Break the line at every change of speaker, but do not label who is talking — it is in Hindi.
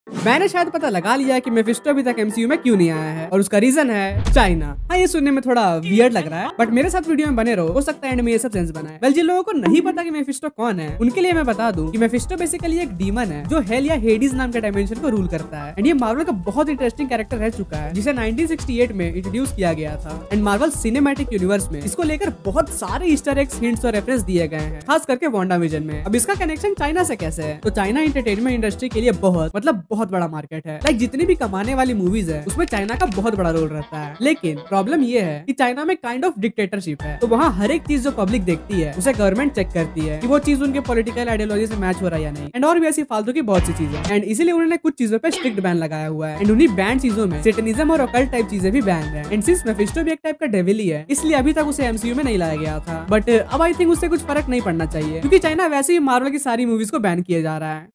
मैंने शायद पता लगा लिया कि मेफिस्टो अभी तक एमसीयू में क्यों नहीं आया है और उसका रीजन है चाइना। हाँ, ये सुनने में थोड़ा वियर्ड लग रहा है, बट मेरे साथ वीडियो में बने रहो, हो सकता है एंड में ये सब सेंस बनाए। वेल, जिन लोगों को नहीं पता कि मेफिस्टो कौन है उनके लिए मैं बता दूं कि मेफिस्टो बेसिकली एक डीमन है जो हेल या हेडीज नाम के डायमेंशन को रूल करता है। एंड ये मार्वल का बहुत इंटरेस्टिंग कैरेक्टर रह चुका है जिसे 1968 में इंट्रोड्यूस किया गया था। एंड मार्वल सिनेमैटिक यूनिवर्स में इसको लेकर बहुत सारे ईस्टर एग्स, हिंट्स और रेफरेंस दिए गए हैं, खास करके वांडाविजन में। अब इसका कनेक्शन चाइना से कैसे है? तो चाइना एंटरटेनमेंट इंडस्ट्री के लिए बहुत बड़ा मार्केट है। लाइक जितनी भी कमाने वाली मूवीज है उसमें चाइना का बहुत बड़ा रोल रहता है। लेकिन प्रॉब्लम ये है कि चाइना में काइंड ऑफ डिक्टेटरशिप है, तो वहाँ हर एक चीज जो पब्लिक देखती है उसे गवर्नमेंट चेक करती है कि वो चीज उनके पॉलिटिकल आइडियोलॉजी से मैच हो रहा है या नहीं। एंड और भी ऐसी फालतू की बहुत सी चीजें। एंड इसीलिए उन्होंने कुछ चीजों पे स्ट्रिक्ट बैन लगाया हुआ है। एंड उन्हीं बैन चीजों में सैटेनिज्म और ऑकल्ट टाइप चीजें भी बैन है। एंड सिंस मेफिस्टो भी एक टाइप का डेविल ही है, इसलिए अभी तक उसे एमसीयू में नहीं लाया गया था। बट अब आई थिंक उससे कुछ फर्क नहीं पड़ना चाहिए, क्योंकि चाइना वैसे ही मार्वल की सारी मूवीज को बैन किया जा रहा है।